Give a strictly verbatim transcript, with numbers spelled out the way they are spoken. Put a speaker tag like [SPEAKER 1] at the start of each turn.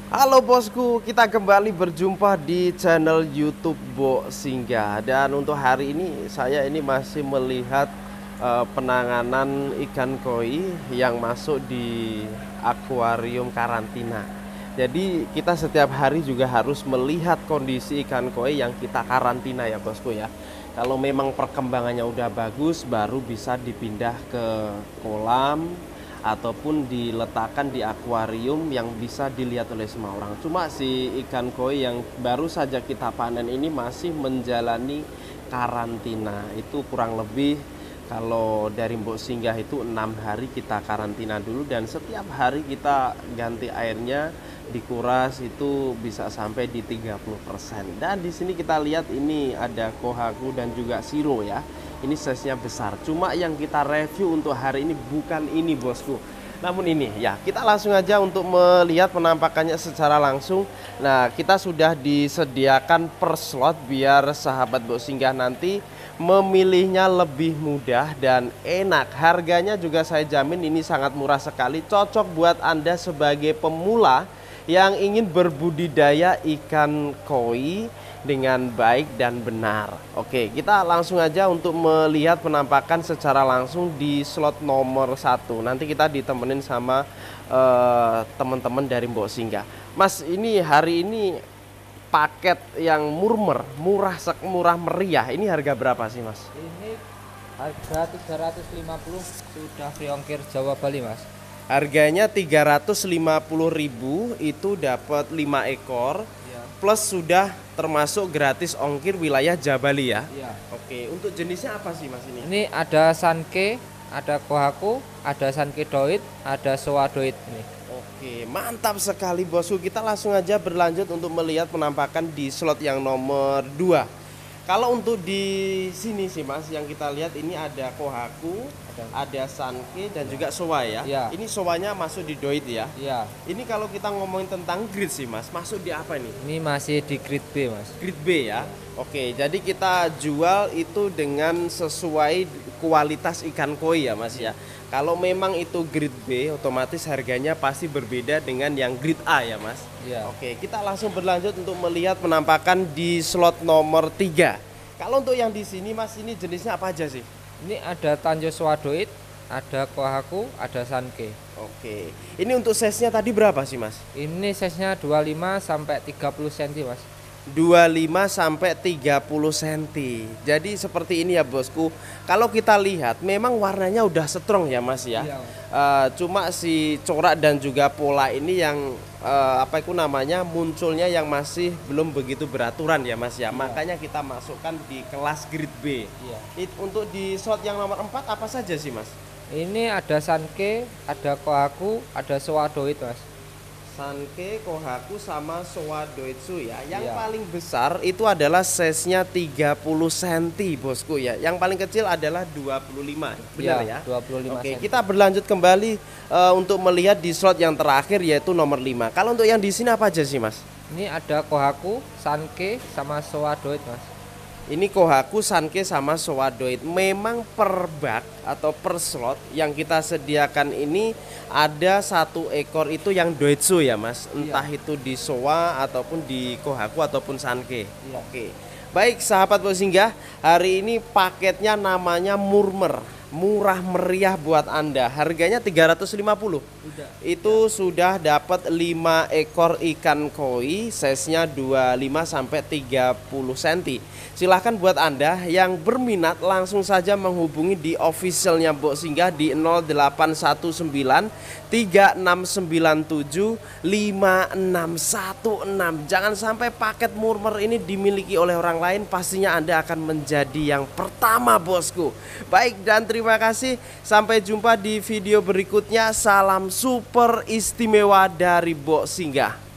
[SPEAKER 1] Halo bosku, kita kembali berjumpa di channel YouTube Bo Singgah. Dan untuk hari ini saya ini masih melihat uh, penanganan ikan koi yang masuk di akuarium karantina. Jadi kita setiap hari juga harus melihat kondisi ikan koi yang kita karantina ya bosku ya. Kalau memang perkembangannya udah bagus, baru bisa dipindah ke kolam ataupun diletakkan di akuarium yang bisa dilihat oleh semua orang. Cuma si ikan koi yang baru saja kita panen ini masih menjalani karantina. Itu kurang lebih kalau dari Mbok Singgah itu enam hari kita karantina dulu, dan setiap hari kita ganti airnya, dikuras itu bisa sampai di tiga puluh persen. Dan di sini kita lihat ini ada kohaku dan juga siro ya. Ini size-nya besar. Cuma yang kita review untuk hari ini bukan ini bosku, namun ini ya. Kita langsung aja untuk melihat penampakannya secara langsung. Nah, kita sudah disediakan per slot biar sahabat Mbok Singgah nanti memilihnya lebih mudah dan enak. Harganya juga saya jamin ini sangat murah sekali, cocok buat Anda sebagai pemula yang ingin berbudidaya ikan koi dengan baik dan benar. Oke, kita langsung aja untuk melihat penampakan secara langsung di slot nomor satu. Nanti kita ditemenin sama uh, teman-teman dari Mbok Singgah. Mas, ini hari ini paket yang murmer, murah sek murah meriah. Ini harga berapa sih Mas?
[SPEAKER 2] Ini harga tiga ratus lima puluh sudah free ongkir Jawa Bali Mas.
[SPEAKER 1] Harganya tiga ratus lima puluh ribu, itu dapat lima ekor ya. Plus sudah termasuk gratis ongkir wilayah Jabali ya.
[SPEAKER 2] Iya.
[SPEAKER 1] Oke, untuk jenisnya apa sih Mas ini?
[SPEAKER 2] Ini ada sanke, ada kohaku, ada sanke doit, ada soa doit ini.
[SPEAKER 1] Oke, mantap sekali bosku. Kita langsung aja berlanjut untuk melihat penampakan di slot yang nomor dua. Kalau untuk di sini sih Mas, yang kita lihat ini ada kohaku, ada, ada sanke dan ya. juga soa ya. ya. Ini soanya masuk di doit ya.
[SPEAKER 2] Iya. Ini
[SPEAKER 1] kalau kita ngomongin tentang grade sih Mas, masuk di apa nih?
[SPEAKER 2] Ini masih di grade B Mas.
[SPEAKER 1] Grade B ya. Oke, jadi kita jual itu dengan sesuai kualitas ikan koi ya Mas ya. Kalau memang itu grade B, otomatis harganya pasti berbeda dengan yang grade A ya Mas.
[SPEAKER 2] Iya.
[SPEAKER 1] Oke, kita langsung berlanjut untuk melihat penampakan di slot nomor tiga. Kalau untuk yang di sini Mas, ini jenisnya apa aja sih?
[SPEAKER 2] Ini ada tanjo swadoid, ada kohaku, ada sanke.
[SPEAKER 1] Oke. Ini untuk size-nya tadi berapa sih Mas?
[SPEAKER 2] Ini size-nya dua puluh lima sampai tiga puluh sentimeter Mas.
[SPEAKER 1] dua puluh lima sampai tiga puluh sentimeter. Jadi seperti ini ya bosku. Kalau kita lihat memang warnanya udah strong ya Mas ya. Iya. Uh, cuma si corak dan juga pola ini yang uh, apa itu namanya munculnya yang masih belum begitu beraturan ya Mas ya. Iya. Makanya kita masukkan di kelas grade B. Iya. It, untuk di slot yang nomor empat apa saja sih Mas?
[SPEAKER 2] Ini ada sanke, ada kohaku, ada soa doit Mas.
[SPEAKER 1] Sanke, kohaku sama soa doitsu ya. Yang
[SPEAKER 2] iya.
[SPEAKER 1] paling besar itu adalah size-nya tiga puluh sentimeter bosku ya. Yang paling kecil adalah dua puluh lima. Benar ya?
[SPEAKER 2] ya? dua puluh lima.
[SPEAKER 1] Oke, kita berlanjut kembali uh, untuk melihat di slot yang terakhir yaitu nomor lima. Kalau untuk yang di sini apa aja sih Mas?
[SPEAKER 2] Ini ada kohaku, sanke sama soa doit Mas.
[SPEAKER 1] Ini kohaku, sanke sama soa doit. Memang per bak atau per slot yang kita sediakan ini ada satu ekor itu yang doitsu ya Mas. Entah iya. itu di soa ataupun di kohaku ataupun sanke. Iya. Oke. Baik sahabat Mbok Singgah, hari ini paketnya namanya murmer, murah meriah buat Anda. Harganya tiga ratus lima puluh. Udah. Itu ya. Sudah dapat lima ekor ikan koi, size-nya dua puluh lima sampai tiga puluh sentimeter. Silahkan buat Anda yang berminat langsung saja menghubungi di officialnya Mbok Singgah di nol delapan satu sembilan tiga enam sembilan tujuh lima enam satu enam. Jangan sampai paket murmer ini dimiliki oleh orang lain, pastinya Anda akan menjadi yang pertama bosku. Baik, dan terima kasih. Sampai jumpa di video berikutnya. Salam super istimewa dari Mbok Singgah.